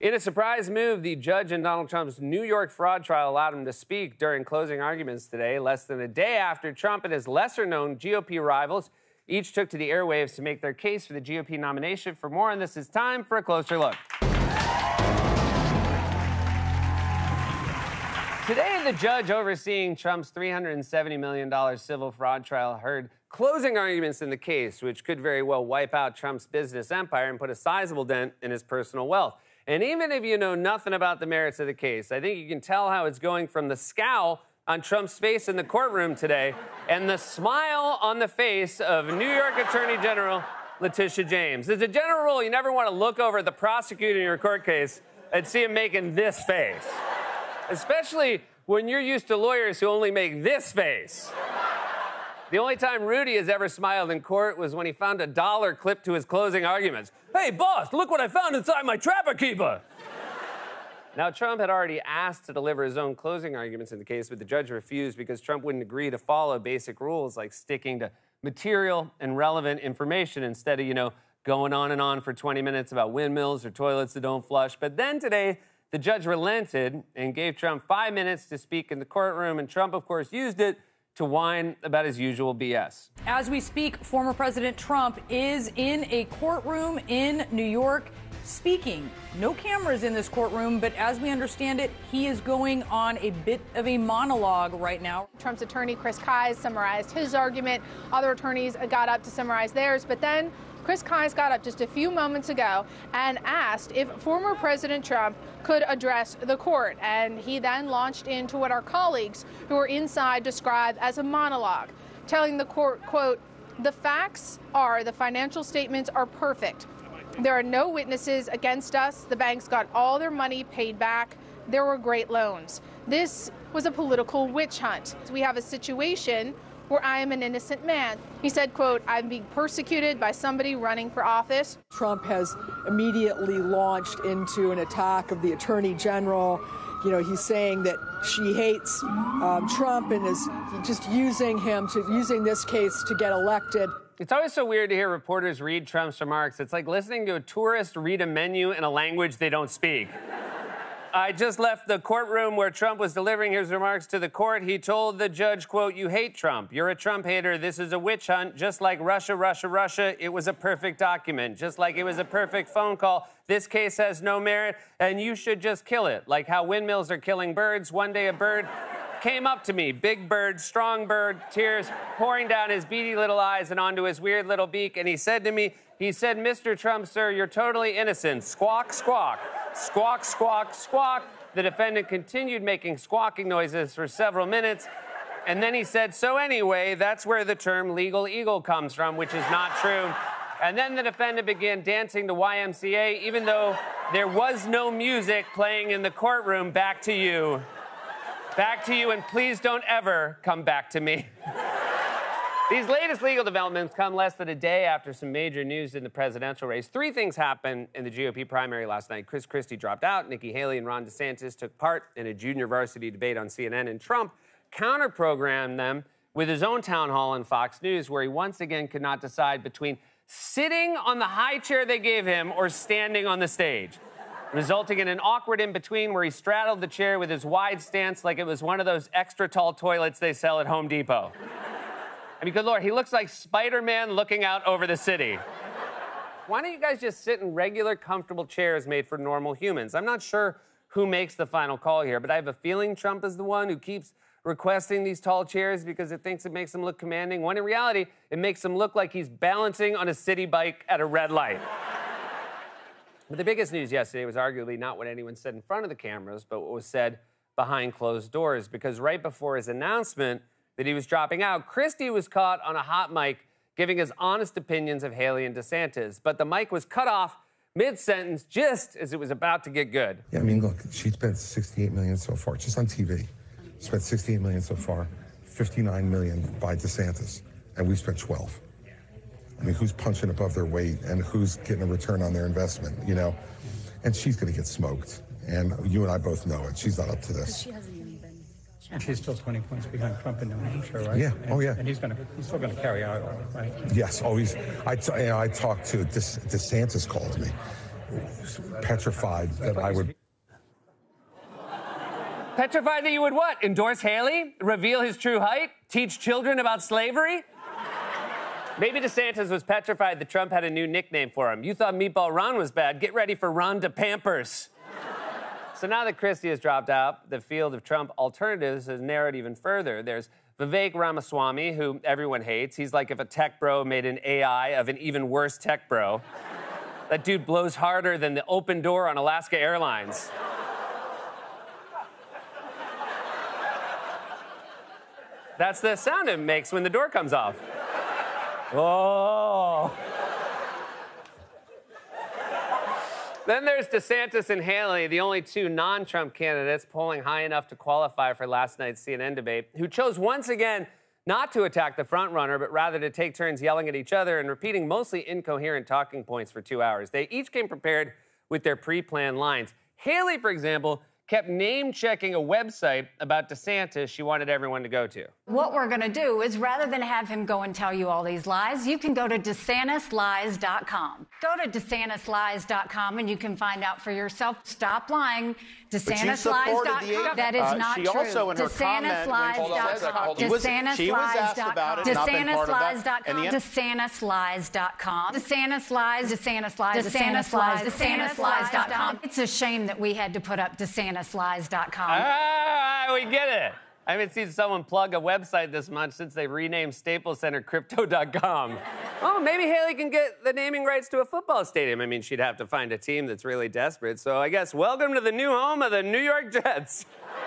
In a surprise move, the judge in Donald Trump's New York fraud trial allowed him to speak during closing arguments today, less than a day after Trump and his lesser-known GOP rivals each took to the airwaves to make their case for the GOP nomination. For more on this, it's time for a closer look. Today, the judge overseeing Trump's $370 million civil fraud trial heard closing arguments in the case, which could very well wipe out Trump's business empire and put a sizable dent in his personal wealth. And even if you know nothing about the merits of the case, I think you can tell how it's going from the scowl on Trump's face in the courtroom today and the smile on the face of New York Attorney General Letitia James. As a general rule, you never want to look over at the prosecutor in your court case and see him making this face, especially when you're used to lawyers who only make this face. The only time Rudy has ever smiled in court was when he found $1 clipped to his closing arguments. Hey, boss, look what I found inside my trapper keeper. Now, Trump had already asked to deliver his own closing arguments in the case, but the judge refused because Trump wouldn't agree to follow basic rules like sticking to material and relevant information instead of, going on and on for 20 minutes about windmills or toilets that don't flush. But then today, the judge relented and gave Trump 5 minutes to speak in the courtroom, and Trump, of course, used it to whine about his usual BS. As we speak, former President Trump is in a courtroom in New York speaking. No cameras in this courtroom, but as we understand it, he is going on a bit of a monologue right now. Trump's attorney, Christie, summarized his argument. Other attorneys got up to summarize theirs, but then Christie got up just a few moments ago and asked if former President Trump could address the court. And he then launched into what our colleagues who were inside described as a monologue, telling the court, quote, "The facts are the financial statements are perfect. There are no witnesses against us. The banks got all their money paid back. There were great loans. This was a political witch hunt. We have a situation where I am an innocent man." He said, quote, "I'm being persecuted by somebody running for office." Trump has immediately launched into an attack of the Attorney General. He's saying that she hates Trump and is just using this case to get elected. It's always so weird to hear reporters read Trump's remarks. It's like listening to a tourist read a menu in a language they don't speak. I just left the courtroom where Trump was delivering his remarks to the court. He told the judge, quote, "You hate Trump. You're a Trump hater. This is a witch hunt. Just like Russia, Russia, Russia, it was a perfect document. Just like it was a perfect phone call. This case has no merit, and you should just kill it. Like how windmills are killing birds. One day a bird came up to me, big bird, strong bird, tears pouring down his beady little eyes and onto his weird little beak, and he said to me, Mr. Trump, sir, you're totally innocent. Squawk, squawk. Squawk, squawk, squawk. The defendant continued making squawking noises for several minutes, and then he said, so anyway, that's where the term legal eagle comes from, which is not true. And then the defendant began dancing to YMCA, even though there was no music playing in the courtroom. Back to you. Back to you, and please don't ever come back to me. These latest legal developments come less than a day after some major news in the presidential race. Three things happened in the GOP primary last night. Christie dropped out, Nikki Haley and Ron DeSantis took part in a junior varsity debate on CNN, and Trump counter-programmed them with his own town hall on Fox News, where he once again could not decide between sitting on the high chair they gave him or standing on the stage, resulting in an awkward in-between where he straddled the chair with his wide stance like it was one of those extra-tall toilets they sell at Home Depot. I mean, good Lord, he looks like Spider-Man looking out over the city. Why don't you guys just sit in regular, comfortable chairs made for normal humans? I'm not sure who makes the final call here, but I have a feeling Trump is the one who keeps requesting these tall chairs because it thinks it makes him look commanding, when in reality, it makes him look like he's balancing on a city bike at a red light. But the biggest news yesterday was arguably not what anyone said in front of the cameras, but what was said behind closed doors, because right before his announcement that he was dropping out, Christie was caught on a hot mic giving his honest opinions of Haley and DeSantis. But the mic was cut off mid-sentence just as it was about to get good. Yeah, I mean, look, she spent $68 million so far, just on TV. Spent $68 million so far, $59 million by DeSantis, and we spent 12. I mean, who's punching above their weight and who's getting a return on their investment, And she's going to get smoked. And you and I both know it. She's not up to this. And she's still 20 points behind Trump in New Hampshire, right? Yeah. And, And he's still going to carry out, right? Yes. Always. I talked to DeSantis called me petrified that I would. Petrified that you would what? Endorse Haley? Reveal his true height? Teach children about slavery? Maybe DeSantis was petrified that Trump had a new nickname for him. You thought Meatball Ron was bad. Get ready for Ron to Pampers. So now that Christie has dropped out, the field of Trump alternatives has narrowed even further. There's Vivek Ramaswamy, who everyone hates. He's like if a tech bro made an AI of an even worse tech bro. That dude blows harder than the open door on Alaska Airlines. That's the sound it makes when the door comes off. Oh. Then there's DeSantis and Haley, the only two non-Trump candidates polling high enough to qualify for last night's CNN debate, who chose once again not to attack the frontrunner, but rather to take turns yelling at each other and repeating mostly incoherent talking points for 2 hours. They each came prepared with their pre-planned lines. Haley, for example, kept name-checking a website about DeSantis she wanted everyone to go to. What we're going to do is, rather than have him go and tell you all these lies, you can go to DeSantisLies.com. Go to DeSantisLies.com and you can find out for yourself. Stop lying. DeSantisLies.com. That is not true. She also, in her comment, she was asked about it. DeSantisLies.com. DeSantisLies.com. DeSantisLies.com. It's a shame that we had to put up DeSantisLies.com. Ah, we get it. I haven't seen someone plug a website this much since they renamed Staples Center Crypto.com. Oh, maybe Haley can get the naming rights to a football stadium. I mean, she'd have to find a team that's really desperate. So I guess welcome to the new home of the New York Jets.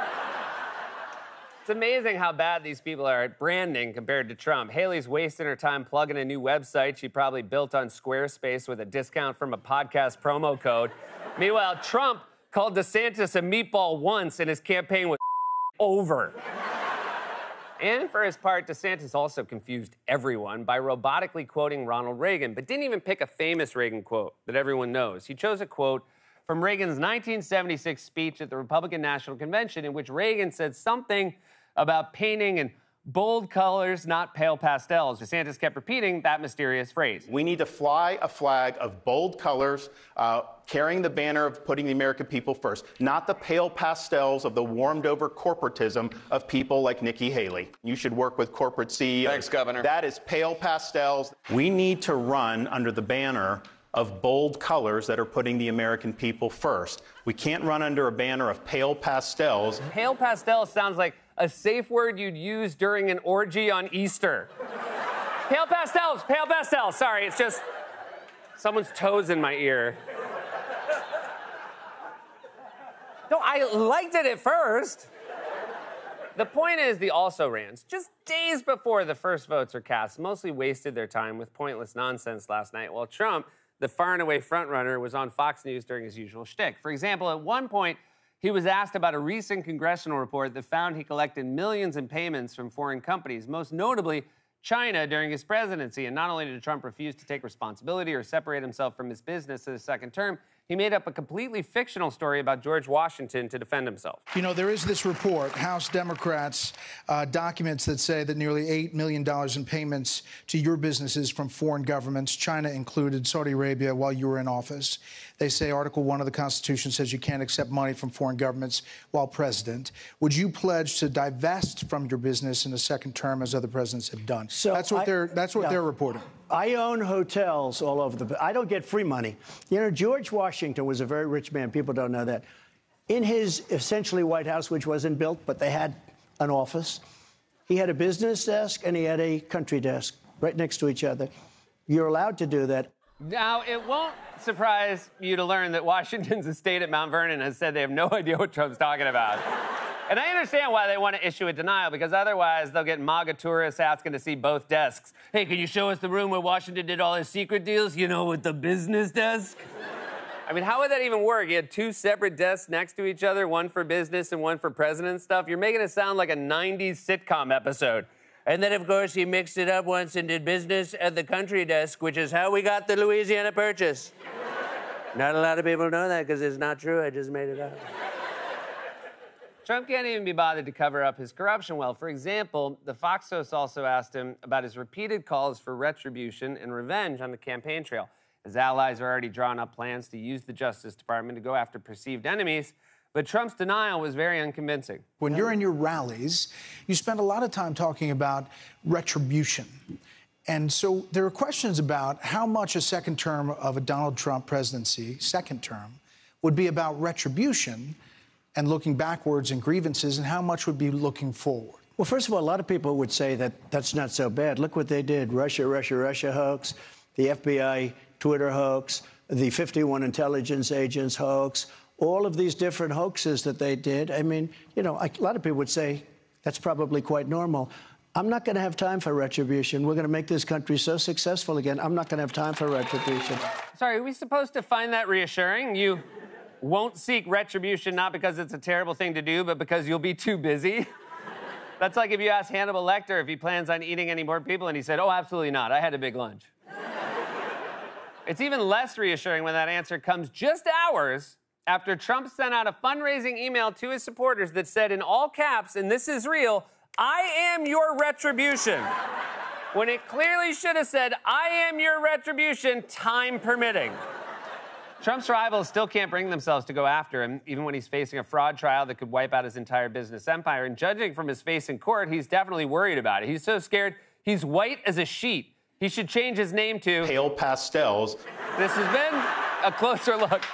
It's amazing how bad these people are at branding compared to Trump. Haley's wasting her time plugging a new website she probably built on Squarespace with a discount from a podcast promo code. Meanwhile, Trump called DeSantis a meatball once and his campaign was over. And for his part, DeSantis also confused everyone by robotically quoting Ronald Reagan, but didn't even pick a famous Reagan quote that everyone knows. He chose a quote from Reagan's 1976 speech at the Republican National Convention, in which Reagan said something about painting in bold colors, not pale pastels. DeSantis kept repeating that mysterious phrase. We need to fly a flag of bold colors, carrying the banner of putting the American people first, not the pale pastels of the warmed-over corporatism of people like Nikki Haley. You should work with corporate CEOs. Thanks, Governor. That is pale pastels. We need to run under the banner of bold colors that are putting the American people first. We can't run under a banner of pale pastels. Pale pastel sounds like a safe word you'd use during an orgy on Easter. Pale pastels, pale pastels. Sorry, it's just someone's toes in my ear. No, I liked it at first. The point is, the also-rans, just days before the first votes are cast, mostly wasted their time with pointless nonsense last night, while Trump, the far and away frontrunner, was on Fox News during his usual shtick. For example, at one point, he was asked about a recent congressional report that found he collected millions in payments from foreign companies, most notably China, during his presidency. And not only did Trump refuse to take responsibility or separate himself from his business in his second term, he made up a completely fictional story about George Washington to defend himself. You know, there is this report, House Democrats, documents that say that nearly $8 million in payments to your businesses from foreign governments, China included, Saudi Arabia, while you were in office. They say Article 1 of the Constitution says you can't accept money from foreign governments while president. Would you pledge to divest from your business in the second term, as other presidents have done? So that's what they're reporting. I own hotels all over I don't get free money. You know, George Washington was a very rich man. People don't know that. In his essentially White House, which wasn't built, but they had an office, he had a business desk and he had a country desk right next to each other. You're allowed to do that. Now, it won't surprise you to learn that Washington's estate at Mount Vernon has said they have no idea what Trump's talking about. And I understand why they want to issue a denial, because otherwise they'll get MAGA tourists asking to see both desks. Hey, can you show us the room where Washington did all his secret deals? You know, with the business desk? I mean, how would that even work? You had two separate desks next to each other, one for business and one for president stuff. You're making it sound like a 90s sitcom episode. And then, of course, he mixed it up once and did business at the country desk, which is how we got the Louisiana Purchase. Not a lot of people know that because it's not true. I just made it up. Trump can't even be bothered to cover up his corruption well. For example, the Fox host also asked him about his repeated calls for retribution and revenge on the campaign trail. His allies are already drawn up plans to use the Justice Department to go after perceived enemies, but Trump's denial was very unconvincing. When you're in your rallies, you spend a lot of time talking about retribution. And so there are questions about how much a second term of a Donald Trump presidency, second term, would be about retribution and looking backwards and grievances, and how much would be looking forward. Well, first of all, a lot of people would say that that's not so bad. Look what they did. Russia hoax, the FBI Twitter hoax, the 51 intelligence agents hoax, all of these different hoaxes that they did. I mean, you know, a lot of people would say that's probably quite normal. I'm not going to have time for retribution. We're going to make this country so successful again. I'm not going to have time for retribution. Sorry, are we supposed to find that reassuring? You won't seek retribution not because it's a terrible thing to do, but because you'll be too busy? That's like if you asked Hannibal Lecter if he plans on eating any more people, and he said, oh, absolutely not. I had a big lunch. It's even less reassuring when that answer comes just hours after Trump sent out a fundraising email to his supporters that said in all caps, and this is real, I am your retribution. When it clearly should have said, I am your retribution, time permitting. Trump's rivals still can't bring themselves to go after him, even when he's facing a fraud trial that could wipe out his entire business empire. And judging from his face in court, he's definitely worried about it. He's so scared, he's white as a sheet. He should change his name to Pale Pastels. This has been A Closer Look.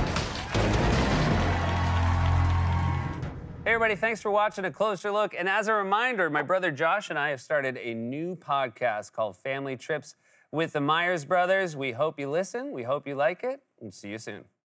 Hey, everybody, thanks for watching A Closer Look. And as a reminder, my brother Josh and I have started a new podcast called Family Trips with the Meyers brothers. We hope you listen. We hope you like it. And see you soon.